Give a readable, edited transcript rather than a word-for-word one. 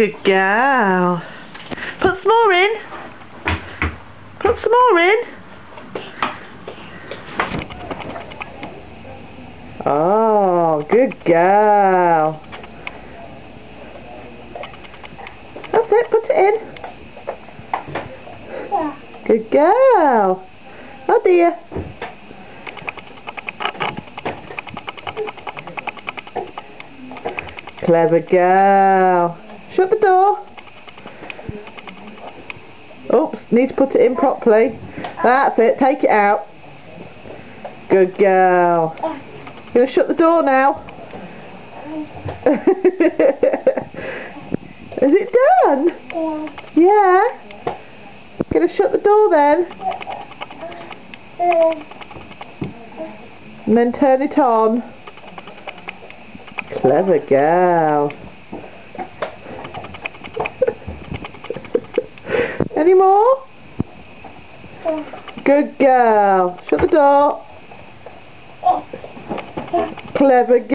Good girl. Put some more in. Put some more in. Oh, good girl. That's it, put it in. Good girl. Oh dear. Clever girl. Shut the door. Oops, need to put it in properly. That's it, take it out. Good girl. You're going to shut the door now. Is it done? Yeah. Going to shut the door then? And then turn it on. Clever girl. Any more? Good girl. Shut the door. Clever girl.